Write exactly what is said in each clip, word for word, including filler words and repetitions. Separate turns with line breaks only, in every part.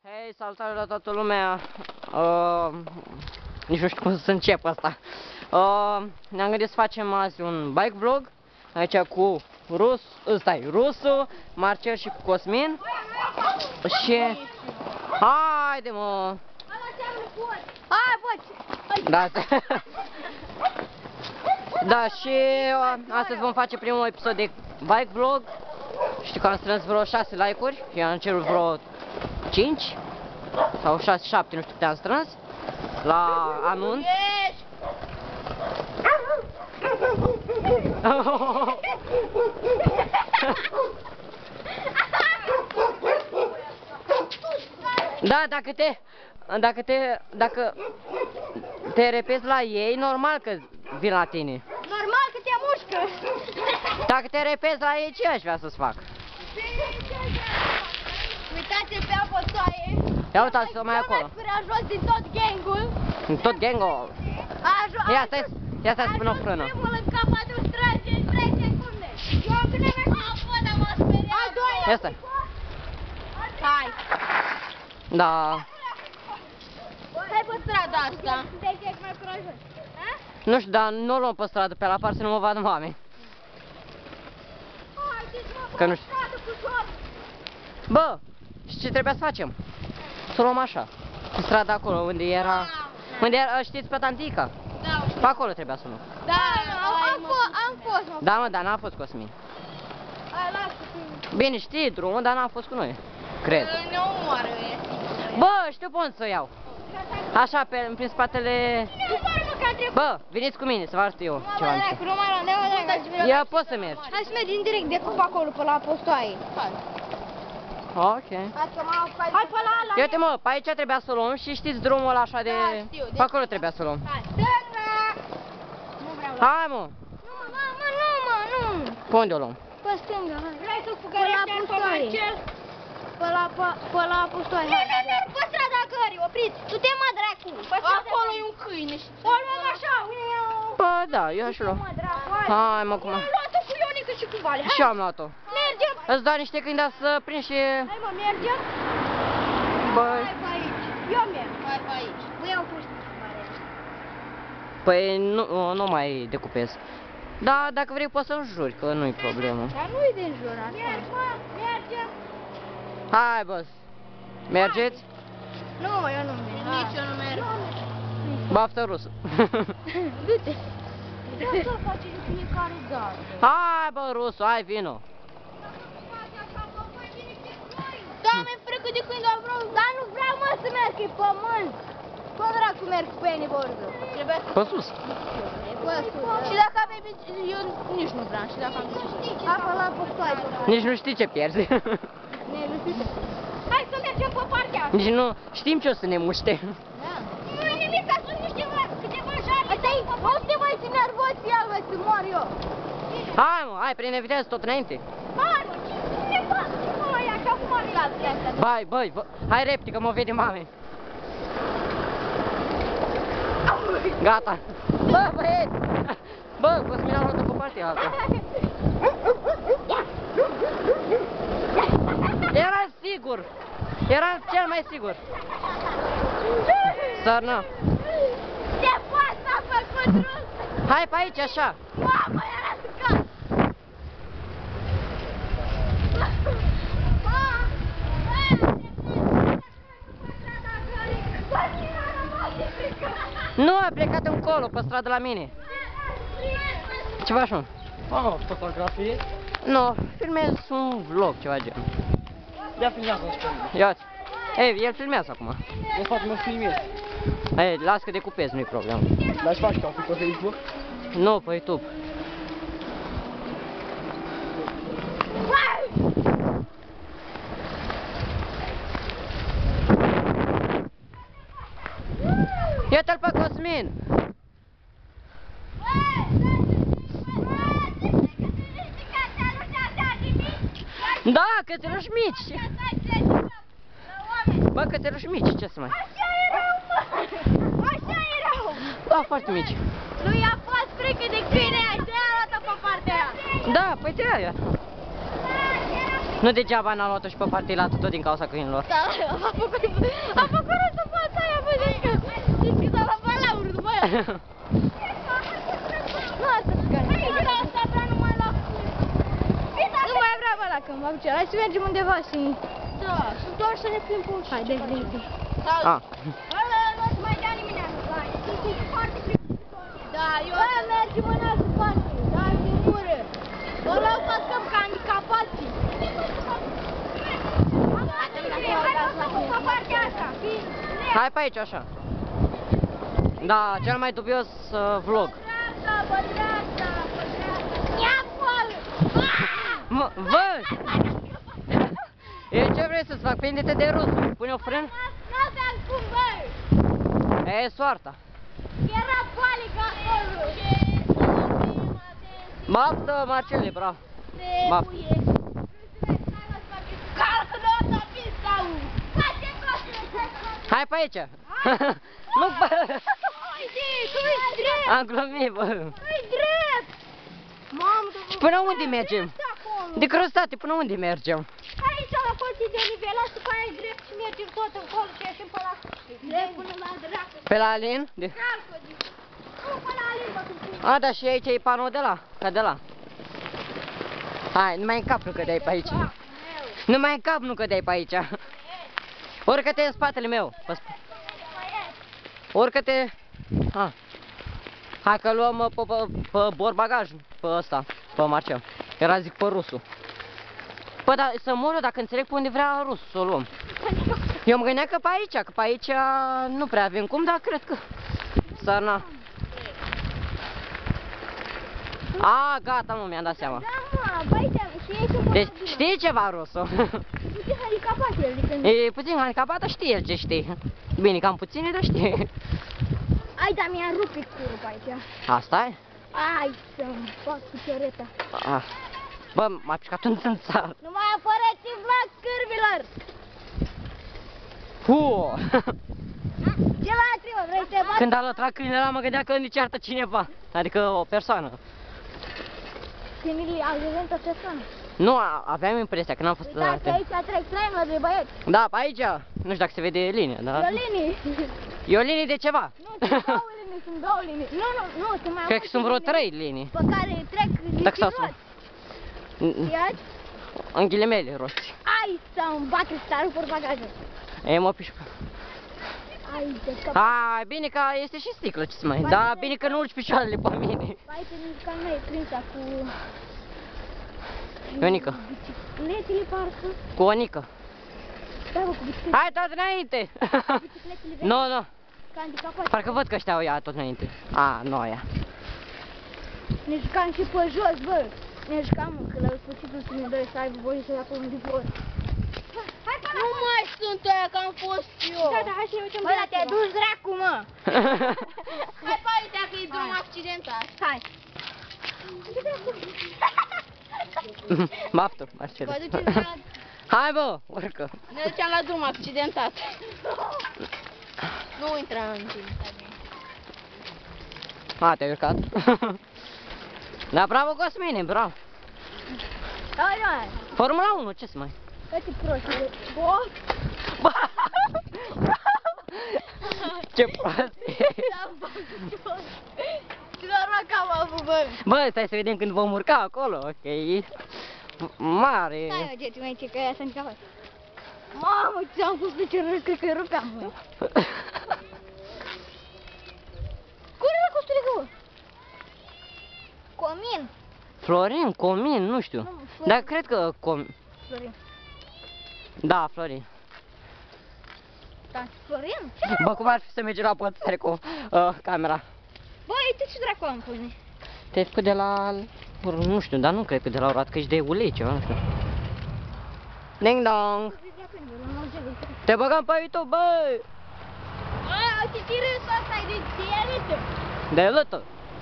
Hei, salutare la toată lumea! Uh, nici nu știu cum să încep asta. Uh, Ne-am gândit să facem azi un bike vlog. Aici cu Rus, ăsta e Rusu, Marcel și cu Cosmin. Și... Haide, mă!
Hai, bă!
Da, da, și uh, astăzi vom face primul episod de bike vlog. Știu că am strâns vreo șase like-uri și am cerut vreo cinci sau șase, șapte, nu știu câte am strâns la anunț. Da, dacă te, dacă te, dacă te repezi la ei, normal că vin la tine.
Normal că te mușcă.
Dacă te repezi la ei, ce aș vrea să-ți fac?
Uitați-l pe apăsoaie.
Ia uitați-l mai acolo.
Până jos din tot gangul.
Din tot gangul. Ia stai, ia stai să pun o frână.
Primul în cap adus trage în trei secunde. Eu când am mers. Apă, m-a speriat. Al doilea.
Ia stai.
Hai.
Da.
Hai pe strada asta. Sunteți mai curajos.
Nu știu, dar nu o luăm pe stradă, pe la par să nu mă vadă mame. Că nu știu. Bă, și ce trebuia să facem? Să o luăm așa. Pe strada acolo, unde era... Unde era, știți, pe Tantica?
Da,
pe acolo trebuia să o luăm.
Da, am fost, am fost, mă.
Da, mă, dar n-a fost Cosmin.
Hai, lasă-te.
Bine, știi drumul, dar n-a fost cu noi. Cred.
Ne omoară, e.
Bă, știu pe unde să o iau. Așa, pe, prin spatele... Bă, veniți cu mine, să vă arăt eu ceva mișto. Ia, poți să mergi.
Hai să mergem direct de cup acolo, pe la Apostoaie. Hai.
Ok.
Hai pe la ala.
Ia uite, mă, pe aici trebuia să o luăm și știți drumul ăla așa de...
Da, știu,
pe acolo trebuia să o luăm.
Hai. Stânga! Nu vreau la...
Hai, mă.
Nu, mă, mă, nu, mă, nu.
Pe unde o luăm?
Pe stânga, hai. Vrei să fugărești pe Apostoaie? Pe la, pe la Apostoaie. Nu, nu, nu, pe strada cării, opriți. Tu te mă, dracu. Acolo e un câine. O luăm așa,
Bă, da, eu aș lua. Hai, mă, cum...
Am luat-o cu Ionica și cu Vale.
Și am luat-o.
Mergem.
Îți dau niște câini, dar să prind și...
Hai, mă, mergem.
Băi...
Hai pe aici. Eu merg. Hai pe aici. Băi, au pus.
Păi nu, nu mai decupez. Da, dacă vrei poți să-mi juri, că nu-i problemă.
Dar nu-i de jurat. Merg, mă, mergem.
Hai, bă. Mergeți?
Nu, eu nu merg. Nici eu nu merg.
Baftă rusă.
Du-te. Asta face de fiecare dată.
Hai, bă, rusu, hai, vino.
Da, mi-e frică de când am vreau. Dar nu vreau, mă, să merg, e pământ. Cum dracu merg cu pennyboard-ul? Trebuie să...
Pe sus.
Pe sus. Și dacă am bici... Eu nici nu vreau. Și dacă am bici... Apa la Apostoaie.
Nici nu știi ce pierzi.
Hai să mergem pe partea.
Nici nu știm ce o să ne muște.
Da. Nu e nimic, că sunt niște câteva jale. Asta-i, uite, băi, ce nervos e el, băi, să mor eu.
Hai, mă, hai, prinde viteză tot înainte.
Hai, mă, ce fac? Mă, ia, că acum am luat asta.
Bai, băi, bă, hai repede, că mă vede mame. Gata. Bă, băieți. Bă, Cosmin a luat-o pe partea altă. Era sigur. Era cel mai sigur. Sărnă.
Ce faci, s-a făcut rus?
Hai pe aici, așa.
Mamă, era să cad.
Nu, a plecat încolo, pe stradă la mine. Ce faci, mă?
Oh, fotografie?
Nu, filmez un vlog, ceva gen.
Ia filmează-o și pe mine.
Ia-ți. Ei, el filmează acum.
De fapt, mă filmez.
Ei, las că decupez, nu-i problemă.
L-aș face ca pe Facebook?
Nu, pe YouTube. Ia-te-l pe Cosmin! Da, cățeluși mici! Bă, cățeluși mici, ce să mai...
Așa erau, mă! Așa erau!
Da, foarte mici.
Lui a fost frică de câine, așa a luat-o pe partea aia.
Da, păi de aia. Nu degeaba n-a luat-o și pe partilatul tot din cauza câinilor.
Da, a făcut, a făcut asta fața aia, bă, deci că, deci că s-a luat balaurul după aia. Nu asta se gane. Hai, de la asta vrea numai la... Nu mai vrea bă la câmp, aduce, hai să mergem undeva și... Da, sunt doar să ne plim pe ușă. Hai, deci, deci, deci.
Ah.
Bă, nu o să mai dea nimeni așa, hai, sunt foarte plictisitoare. Da, eu... Bă, mergem în altă parte, da, din gură. Bă, luau pascăm ca handicapații.
Hai pe aici, așa. Da, cel mai dubios uh, vlog. Mă, vă! E, ce vrei să-ți fac? Prinde-te de rus. Pune o frân?
N-aveam cum, bă!
E soarta.
Era palică acolo!
Baftă, Marcele, bravo. Baftă. Hai pe aici. Nu, bă!
Uite, tu ești drept!
Am glumit, bă.
Nu-i drept! Mamă, tu...
Și până unde mergem? De crostate, până unde mergem?
Aici, la colții de nivelat, după aia e drept și mergem tot încolo și ieșim pe la... Drept până la dreapta.
Pe la Alin? De...
Nu, pe la Alin, bă, tu...
A, da, și aici e panou de la, ca de la. Hai, numai în cap nu cădeai pe aici. Numai în cap nu cădeai pe aici. Urcă-te în spatele meu. Urcă-te. Ah. Hai că luăm pe, pe, pe borbagaj, pe ăsta, pe Marcel. Era zic pe rusul. Păi, dar să mor eu dacă înțeleg pe unde vrea rusul să o luăm. Eu mă gândeam că pe aici, că pe aici nu prea avem cum, dar cred că... Sărna. A, gata, mă, mi-am dat seama.
Da, mă, bă, aici, și e ce
Deci, știi ceva, rusul?
puțin handicapat el, adică...
E puțin handicapat, dar știe el ce știe. Bine, cam puțin, dar știe.
Ai, dar mi-a rupt picurul pe aici.
Asta e?
Ai să-mi fac cu cereta.
Ah. Bă, m-a picat un țânțar.
Nu mai apăreți în vlog, cârvilor!
Hu!
Ce mai trebuie, vrei să te bat?
Când a lătrat câinele ăla, mă gândeam că îmi ceartă cineva. Adică o persoană.
Câinile au devenit o persoană.
Nu, a- aveam impresia că n-am fost...
Uitați că aici trec trenul de băieți.
Da, pe aici. Nu știu dacă se vede linia, da?
E o linie.
E o linie de ceva.
Nu, sunt două linii, sunt două linii. Nu, nu, nu, sunt mai
Cred că
multe
sunt vreo
linii
trei linii.
Pe care trec
Dacă s-au
roți.
spus.
Iați?
În ghilimele, roți.
Ai să-mi bate starul pe bagajul.
E, mă pișcă.
Ai de scăpat.
Hai, bine că este și sticlă, ce să mai... Da, bine că nu urci picioarele pe mine.
Aici nici ca nu e prinsa cu...
Ionica.
Bicicletele parcă.
Cu Onica.
Da, bă, cu bicicletele.
Hai tot înainte!
Bicicletele vechi.
Nu, nu.
Ca handicapați.
Parcă văd că ăștia au ia tot înainte. A, nu aia.
Ne jucam și pe jos, bă. Ne jucam, mă, că la sfârșitul să doi să aibă voie să ia pe unde vor. Nu mai sunt aia că am fost eu. Da, da, hai să ne uităm. Bă, dar te-ai dus dracu, mă. Hai pe aici, că e drum accidentat. Hai.
Baftă, Marcel.
Vă duceți la...
Hai, bă, urcă.
Ne duceam la drum accidentat. Nu intra în accidentat.
A, te-ai urcat? Da, bravo, Cosmine, bravo.
Hai, hai.
Formula unu, ce să mai...
Câte proști. Bă.
Bă! Ce prostie!
Ce noroc am avut, bă!
Bă, stai să vedem când vom urca acolo, ok? Mare!
Stai, mă, ce mai ce că aia sunt capaz. Mamă, ce am fost pe cerul, cred că rupeam, bă! Cum era costul de găură? Comin!
Florin, Comin, nu știu.
Nu, Florin.
Dar cred că Com...
Florin.
Da, Florin.
Da, Florin?
Bă, cum ar fi să mergi la pățare cu uh, camera?
Bă, uite ce dracu am pune.
Te-ai făcut de la... Nu știu, dar nu cred că de la urat, că ești de ulei ceva, nu știu. Ding dong! Te băgăm pe YouTube, bă!
Bă, uite ce râsul ăsta e de diarită.
De lătă!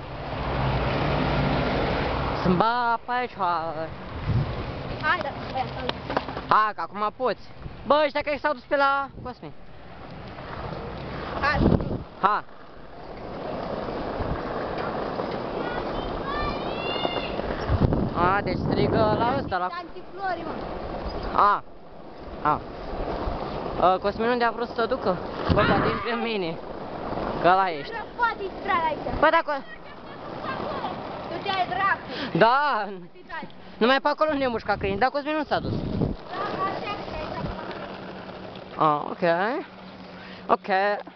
Să-mi ba pe aici, hai!
Hai, da, băia, salut.
Hai, că acum poți! Bă, ăștia că s-au dus pe la Cosmin.
Hai.
Ha! A, deci strigă la ăsta, la...
Antiflori, mă.
A. A. Uh, Cosmin unde a vrut să ducă? Bă, poate intri în mine. Că ăla ești.
Poate intra aici.
Bă, dacă...
Tu te-ai dracu.
Da. Numai pe acolo unde mușca câini, dar Cosmin nu s-a dus. Ah, ok. Ok.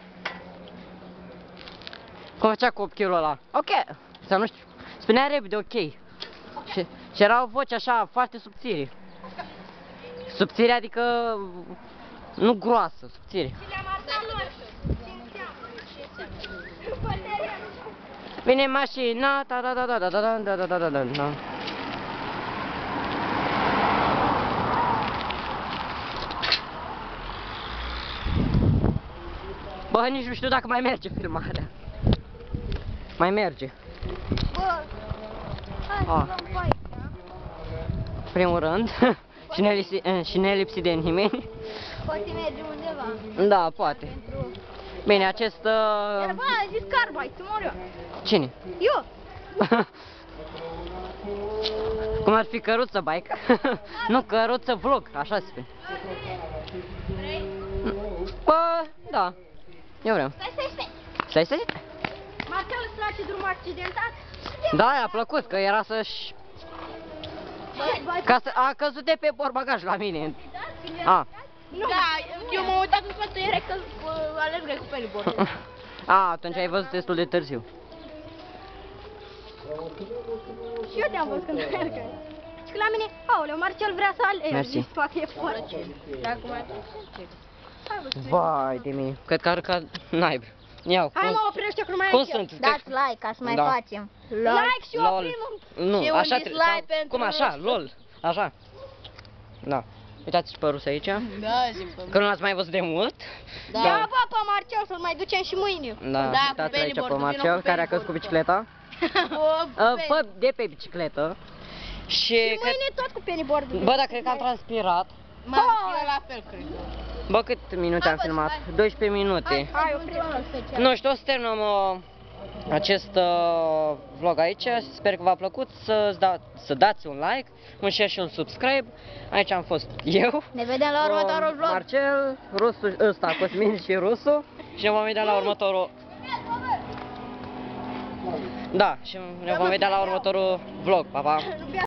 Cum făcea copilul ăla? Ok. Sau nu știu. Spunea repede ok. Și, și era o voce așa foarte subțire. Subțire adică nu groasă, subțire. Vine mașina, da da da da da da da da da da da da. Bă, nici nu știu dacă mai merge filmarea. Mai merge.
Bă, hai să
Ah.
luăm pe aici.
Primul rând. Și ne lipsi, și ne lipsi de nimeni.
Poate merge undeva.
Da, poate.
Pentru...
Bine, acest...
Iar
Uh...
bă, ai zis carbide, tu mor eu.
Cine?
Eu.
Cum ar fi căruță bike? Nu, căruță vlog, așa se spune. Bă, da. Eu vreau.
Stai, stai, stai.
Stai, stai.
Marcel, îți place drumul accidentat?
Da, i-a plăcut, că era să-și...
Bă, bă,
Ca să... A căzut de pe portbagaj la mine. A.
nu. Da, eu m-am uitat în față, era că alergai cu pelibord.
A, atunci ai văzut destul de târziu.
Și eu te-am văzut când alergai. Și că la mine, aoleu, Marcel vrea să alergi.
Mersi.
Toate e foarte. Dacă mai
Vai de mine. Cred că arca naiba. Iau.
Hai
cum-
mă, oprește că nu mai
Cum
ai
sunt?
Dați like ca să mai
Da.
facem. Like și
Lol.
oprim.
Nu,
Și un
așa
dislike
trebuie.
pentru
Cum așa?
Rus.
Lol. Așa. Da. Uitați și pe Rus aici.
Da, zic
Că nu l-ați mai văzut de mult.
Da, da bă, pe Marcel să-l mai ducem și mâine.
Da, uitați aici pe Marcel, care a căzut cu bicicleta. Uh, Bă, de pe bicicletă. Și
Și
cred...
mâine tot cu pennyboard.
Bă, dar cred că am transpirat.
Mă, eu la fel, cred.
Bă, cât minute am
bă,
filmat?
hai.
doisprezece minute.
Hai, oprim special.
Nu știu, o să terminăm uh, acest uh, vlog aici. Sper că v-a plăcut. Să, da, să dați un like, un share și un subscribe. Aici am fost eu.
Ne vedem la următorul
uh,
vlog.
Marcel, Rusu, ăsta, Cosmin și Rusu. Și ne vom vedea la următorul... Da, și ne vom vedea la următorul vlog. Pa, pa!